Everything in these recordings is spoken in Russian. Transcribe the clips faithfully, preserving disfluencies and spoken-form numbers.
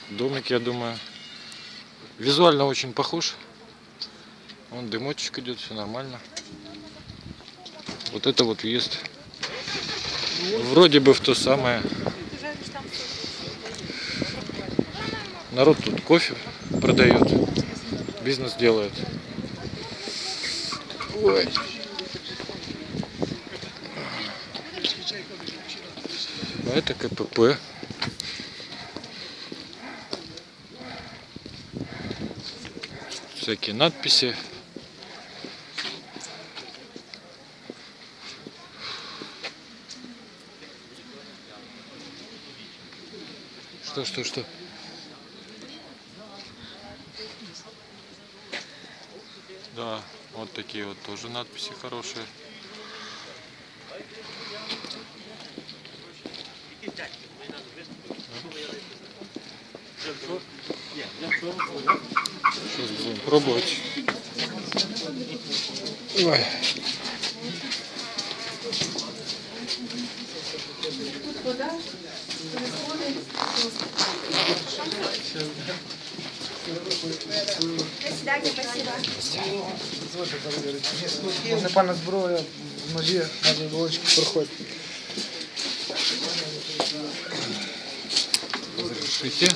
домик, я думаю. Визуально очень похож. Вон дымочек идет, все нормально. Вот это вот въезд. Вроде бы в то самое. Народ тут кофе продает, бизнес делает. Ой. А это КПП. Всякие надписи. Что, что, что? Да, вот такие вот тоже надписи хорошие. Сейчас будем пробовать. Ой. До свидания, спасибо. Напевно, зброя в ножі, гарні булочки проходять. Разрешите.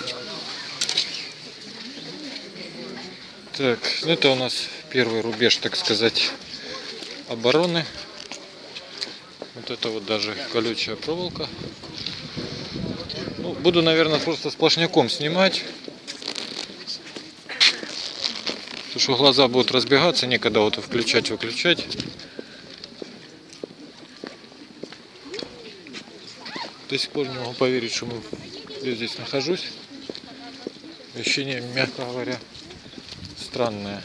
Так, это у нас первый рубеж, так сказать, обороны. Вот это вот даже колючая проволока. Ну, буду, наверное, просто сплошняком снимать. Потому что глаза будут разбегаться, некогда вот включать, выключать. До сих пор не могу поверить, что мы, я здесь нахожусь. Ощущение, мягко говоря, странное.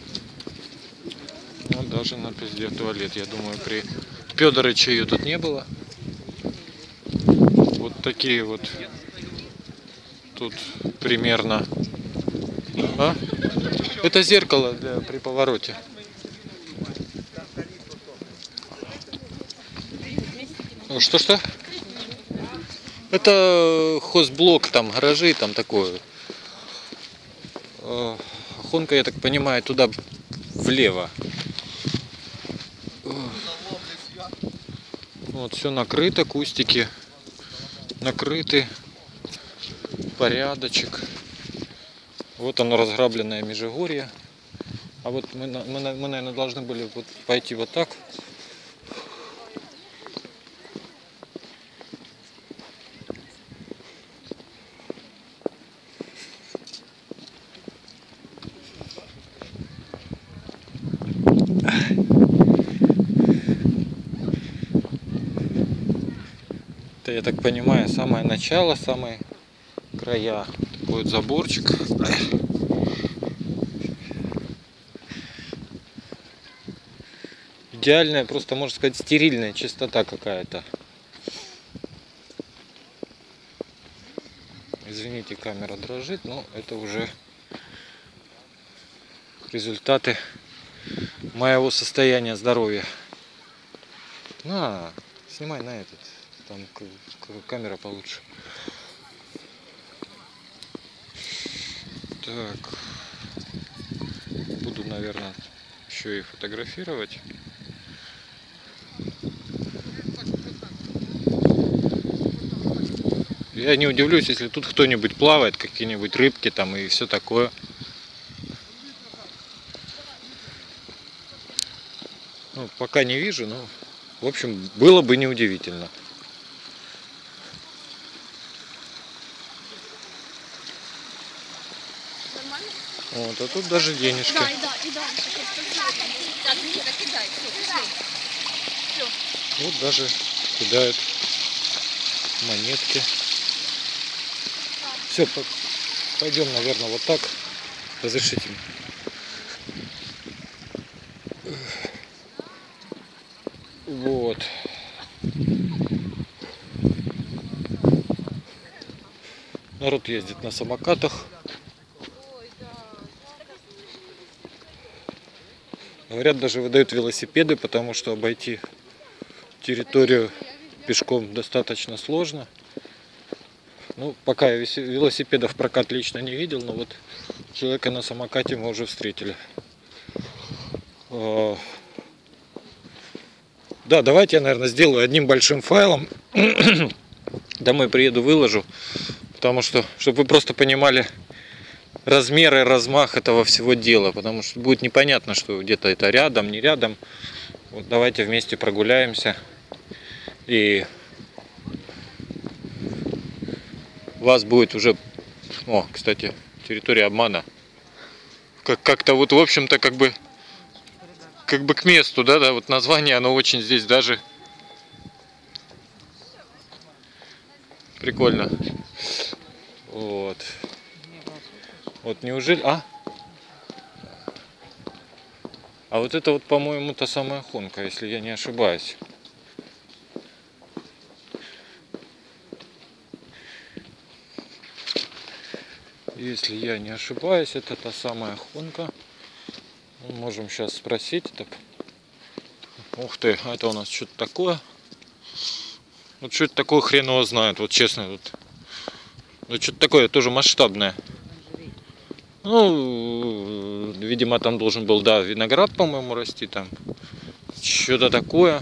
Ну, даже надпись «Где туалет». Я думаю, при Федоровиче ее тут не было. Вот такие вот тут примерно. А? Это зеркало для, при повороте. Что-что? Это хозблок, там гаражи, там такое. Хонка, я так понимаю, туда влево. Вот, все накрыто, кустики накрыты, порядочек. Вот оно, разграбленное Межигорье. А вот мы, мы, мы, наверное, должны были вот пойти вот так. Это, я так понимаю, самое начало, самые края. Будет заборчик. Идеальная, просто можно сказать, стерильная чистота какая-то. Извините, камера дрожит, но это уже результаты моего состояния здоровья. На, снимай на этот, там камера получше. Так, буду, наверное, еще и фотографировать. Я не удивлюсь, если тут кто-нибудь плавает, какие-нибудь рыбки там и все такое. Ну, пока не вижу, но, в общем, было бы неудивительно. Вот, а тут даже денежки. Да, и да, и да. Так, нет, кидай, все, все. Вот даже кидают монетки. Все, пойдем, наверное, вот так. Разрешите мне. Вот. Народ ездит на самокатах. Говорят, даже выдают велосипеды, потому что обойти территорию пешком достаточно сложно. Ну, пока я весе- велосипедов в прокат лично не видел, но вот человека на самокате мы уже встретили. А, Да, давайте я, наверное, сделаю одним большим файлом. Домой приеду, выложу. Потому что, чтобы вы просто понимали размеры, размах этого всего дела. Потому что будет непонятно, что где-то это рядом, не рядом. Вот давайте вместе прогуляемся. И у вас будет уже... О, кстати, территория обмана. Как- как-то вот, в общем-то, как бы... Как бы к месту, да, да, вот название, оно очень здесь даже... Прикольно. Вот. Вот неужели... А? А вот это вот, по-моему, та самая Хонка, если я не ошибаюсь. Если я не ошибаюсь, это та самая Хонка. Мы можем сейчас спросить. Так. Ух ты, а это у нас что-то такое. Вот что это такое, хрен его знает, вот честно. Вот. Ну что-то такое, тоже масштабное. Ну, видимо, там должен был, да, виноград, по-моему, расти там. Что-то такое.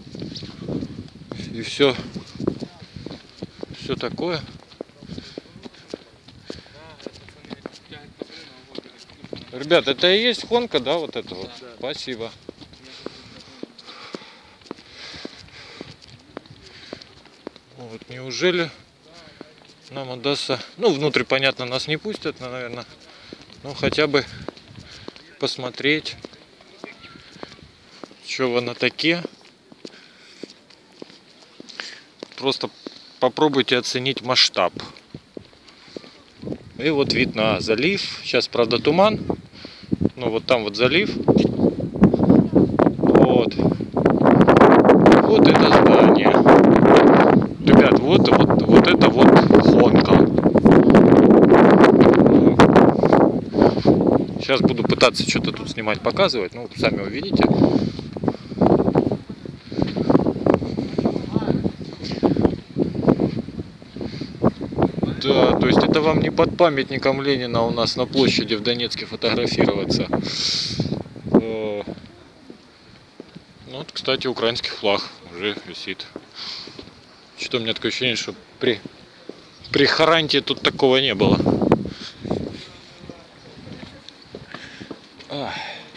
И все. Все такое. Ребят, это и есть Хонка, да, вот это вот? Спасибо. Вот, неужели нам удастся... Ну, внутрь, понятно, нас не пустят, наверное. Ну, хотя бы посмотреть, что вы на таке. Просто попробуйте оценить масштаб. И вот вид на залив. Сейчас, правда, туман. Ну, вот там вот залив. Вот. Вот это здание. Ребят, вот, вот, вот это вот Хонка. Сейчас буду пытаться что-то тут снимать, показывать. Ну, вот сами увидите. Да, то есть это вам не под памятником Ленина у нас на площади в Донецке фотографироваться. Ну, вот, кстати, украинский флаг уже висит. Что-то у меня такое ощущение, что при, при Харанте тут такого не было. Ах.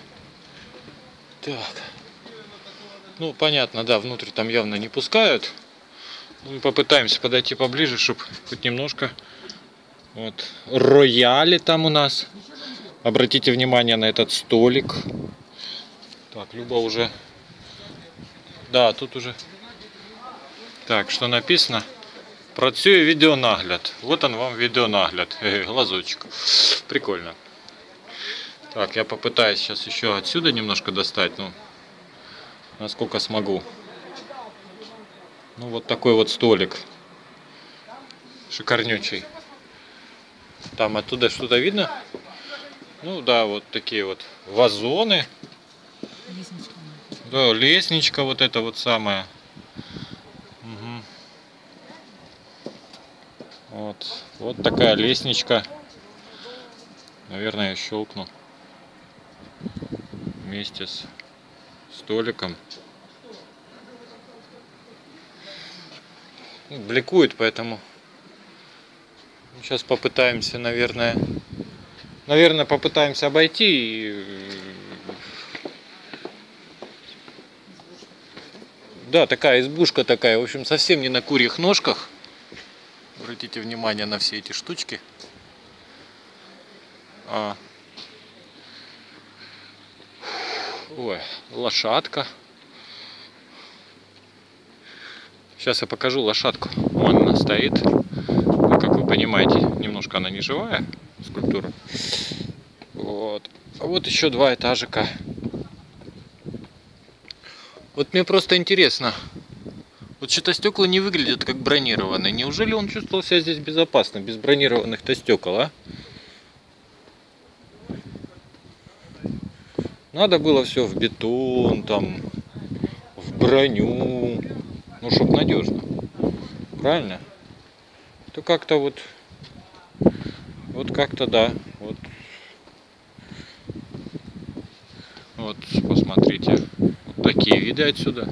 Так. Ну, понятно, да, внутрь там явно не пускают. Мы попытаемся подойти поближе, чтобы хоть немножко. Вот. Рояли там у нас. Обратите внимание на этот столик. Так, Люба уже... Да, тут уже... Так, что написано? Працює відеонагляд. Вот он вам відеонагляд. Э, глазочек. Прикольно. Так, я попытаюсь сейчас еще отсюда немножко достать. Ну, насколько смогу. Ну, вот такой вот столик. Шикарнючий. Там оттуда что-то видно? Ну, да, вот такие вот вазоны. Лестничка. Да, лестничка вот эта вот самая. Угу. Вот. Вот такая лестничка. Наверное, я щелкну. Вместе с столиком. Бликует, поэтому сейчас попытаемся, наверное, наверное, попытаемся обойти. И... Да, такая избушка такая, в общем, совсем не на курьих ножках. Обратите внимание на все эти штучки. А... Ой, лошадка. Сейчас я покажу лошадку. Вон она стоит. Ну, как вы понимаете, немножко она не живая, скульптура. Вот. А вот еще два этажика. Вот мне просто интересно. Вот что-то стекла не выглядят как бронированные. Неужели он чувствовал себя здесь безопасно, без бронированных-то стекол, а? Надо было все в бетон, там, в броню. Ну, чтоб надежно. Правильно? то как-то вот, вот как-то да, вот, вот посмотрите, вот такие виды отсюда.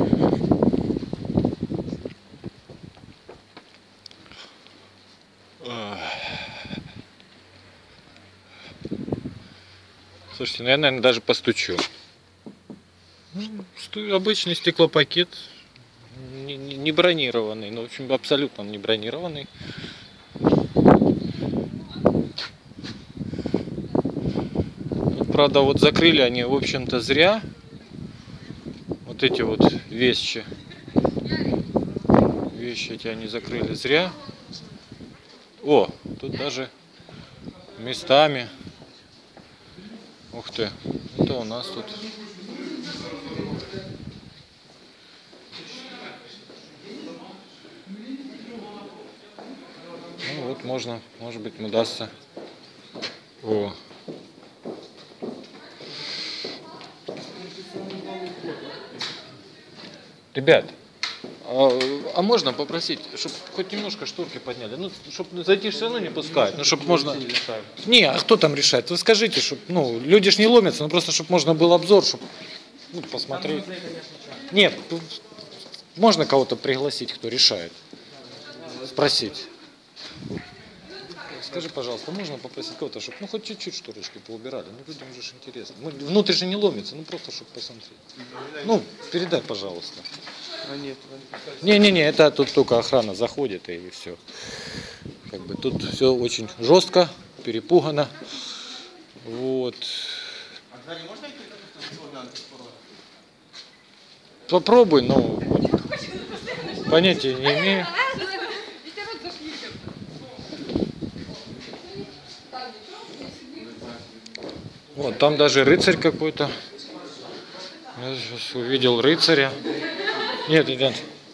Слушайте, ну я, наверное, даже постучу. Ну, обычный стеклопакет, не, не, не бронированный, ну, в общем, абсолютно не бронированный. Вот, правда, вот закрыли они, в общем-то, зря. Вот эти вот вещи. Вещи эти они закрыли зря. О, тут даже местами. Ух ты, это у нас тут. Ну вот можно, может быть, удастся. О. Ребят, а, а можно попросить, чтобы хоть немножко шторки подняли? Ну, чтобы зайти все равно не пускают. Ну, чтобы можно. Не, а кто там решает? Вы скажите, чтобы, ну, люди ж не ломятся, ну просто чтобы можно был обзор, чтобы, ну, посмотреть. Нет, можно кого-то пригласить, кто решает. Спросить. Скажи, пожалуйста, можно попросить кого-то, чтобы, ну, хоть чуть-чуть шторочки поубирали? Ну, людям же ж интересно. Ну, внутрь же не ломится, ну, просто, чтобы посмотреть. Ну, передай, пожалуйста. А нет. Не-не-не, это тут только охрана заходит и все. Как бы тут все очень жестко, перепугано. Вот. Попробуй, но понятия не имею. Вот, там даже рыцарь какой-то. Я сейчас увидел рыцаря. Нет, ребят.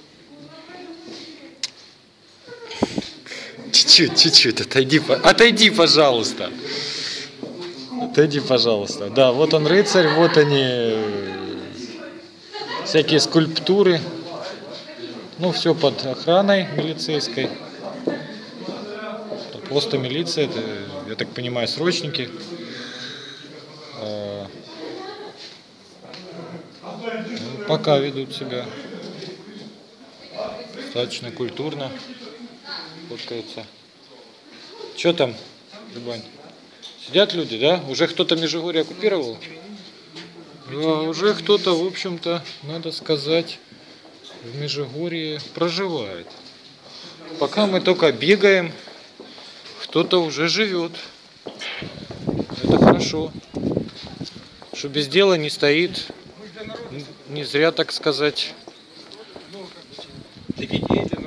Чуть-чуть, чуть-чуть, отойди, отойди, пожалуйста. Отойди, пожалуйста. Да, вот он рыцарь, вот они, всякие скульптуры. Ну, все под охраной милицейской. Просто милиция, это, я так понимаю, срочники. Ну, пока ведут себя достаточно культурно. Фоткаются. Что там, Любань? Сидят люди, да? Уже кто-то Межигорье оккупировал? Да, уже кто-то, в общем-то, надо сказать, в Межигорье проживает. Пока мы только бегаем, кто-то уже живет. Это хорошо. Что без дела не стоит. Не зря, так сказать.